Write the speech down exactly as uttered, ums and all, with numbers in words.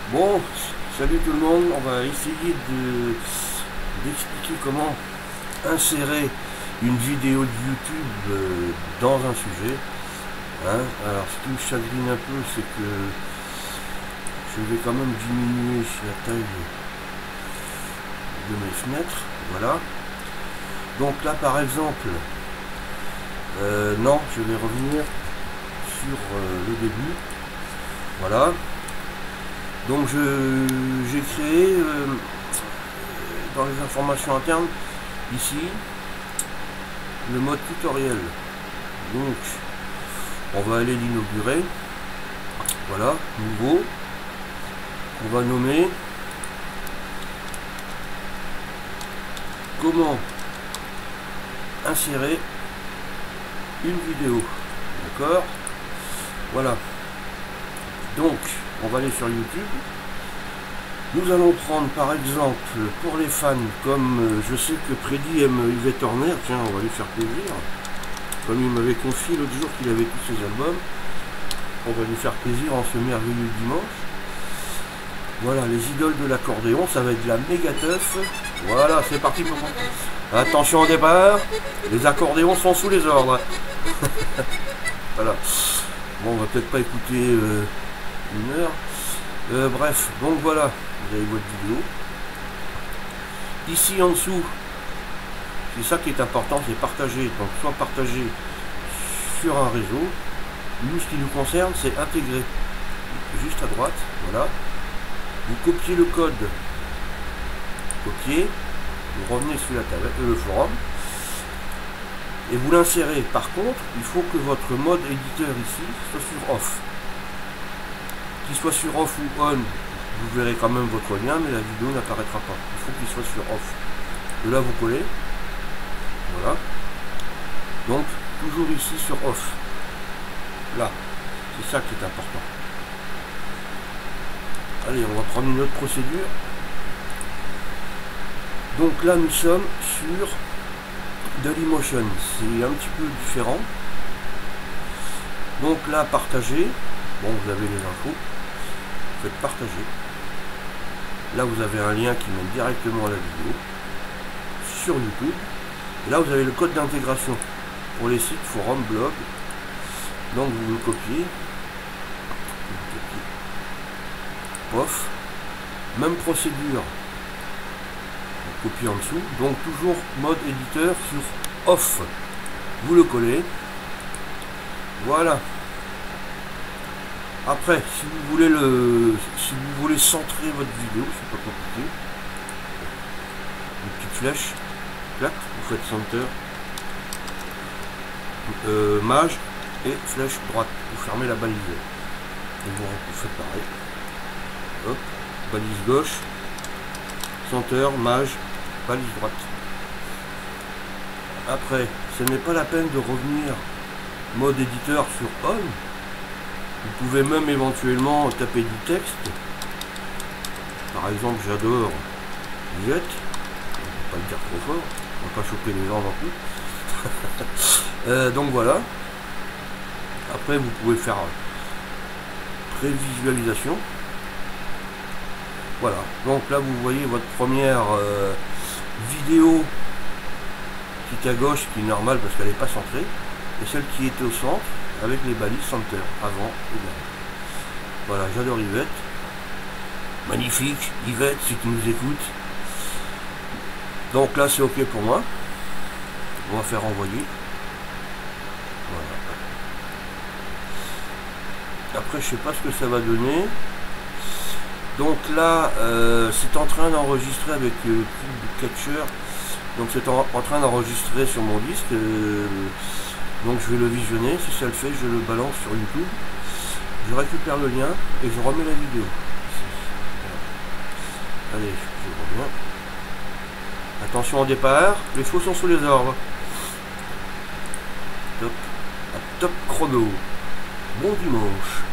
Bon, salut tout le monde, on va essayer de d'expliquer comment insérer une vidéo de YouTube euh, dans un sujet. Hein. Alors ce qui me chagrine un peu, c'est que je vais quand même diminuer la taille de mes fenêtres. Voilà. Donc là par exemple, euh, non, je vais revenir sur euh, le début. Voilà. Donc je j'ai créé euh, dans les informations internes ici le mode tutoriel. Donc on va aller l'inaugurer. Voilà, nouveau. On va nommer comment insérer une vidéo. D'accord? Voilà. Donc on va aller sur YouTube. Nous allons prendre par exemple pour les fans, comme euh, je sais que Prédi aime Yvette Horner, tiens, on va lui faire plaisir. Comme il m'avait confié l'autre jour qu'il avait tous ses albums, on va lui faire plaisir en ce merveilleux dimanche. Voilà, les idoles de l'accordéon, ça va être de la méga teuf. Voilà, c'est parti pour moi. Attention au départ, les accordéons sont sous les ordres. Voilà. Bon, on va peut-être pas écouter euh, une heure. Euh, bref, donc voilà, vous avez votre vidéo. Ici en dessous, c'est ça qui est important, c'est partager. Donc soit partager sur un réseau. Nous, ce qui nous concerne, c'est intégrer. Juste à droite, voilà. Vous copiez le code. Copiez. Vous revenez sur la tablette, euh, le forum. Et vous l'insérez. Par contre, il faut que votre mode éditeur ici soit sur off. Qu'il soit sur off ou on, vous verrez quand même votre lien, mais la vidéo n'apparaîtra pas. Il faut qu'il soit sur off. De là, vous collez. Voilà. Donc, toujours ici sur off. Là. C'est ça qui est important. Allez, on va prendre une autre procédure. Donc là, nous sommes sur Dailymotion. C'est un petit peu différent. Donc là, partager. Bon, vous avez les infos. Faites partager. Là, vous avez un lien qui mène directement à la vidéo sur YouTube. Et là, vous avez le code d'intégration pour les sites, forums, blogs. Donc, vous le copiez. Vous le copiez. Pof. Même procédure. Vous copiez en dessous. Donc, toujours mode éditeur sur off. Vous le collez. Voilà. Après, si vous voulez le, si vous voulez centrer votre vidéo, c'est pas compliqué. Une petite flèche, clac, vous faites center, euh, mage et flèche droite. Vous fermez la balise. Et vous, vous faites pareil. Hop, balise gauche, center, mage, balise droite. Après, ce n'est pas la peine de revenir mode éditeur sur on. Vous pouvez même éventuellement taper du texte. Par exemple, j'adore Yvette. On ne va pas le dire trop fort. On va pas choquer les gens non plus. euh, donc voilà. Après, vous pouvez faire prévisualisation. Voilà. Donc là, vous voyez votre première euh, vidéo qui est à gauche, qui est normale parce qu'elle n'est pas centrée. Et celle qui était au centre, avec les balises center, avant et derrière. Voilà, j'adore Yvette. Magnifique, Yvette, si tu nous écoutes. Donc là, c'est OK pour moi. On va faire envoyer. Voilà. Après, je sais pas ce que ça va donner. Donc là, euh, c'est en train d'enregistrer avec euh, Catcher. Donc c'est en, en train d'enregistrer sur mon disque. Euh, Donc je vais le visionner, si ça le fait, je le balance sur YouTube, je récupère le lien et je remets la vidéo. Voilà. Allez, je reviens. Attention au départ, les chevaux sont sous les ordres. Top, à top chrono. Bon dimanche.